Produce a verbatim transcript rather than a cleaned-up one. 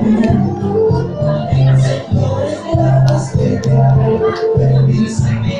Señores de la paz que te hago, permíteme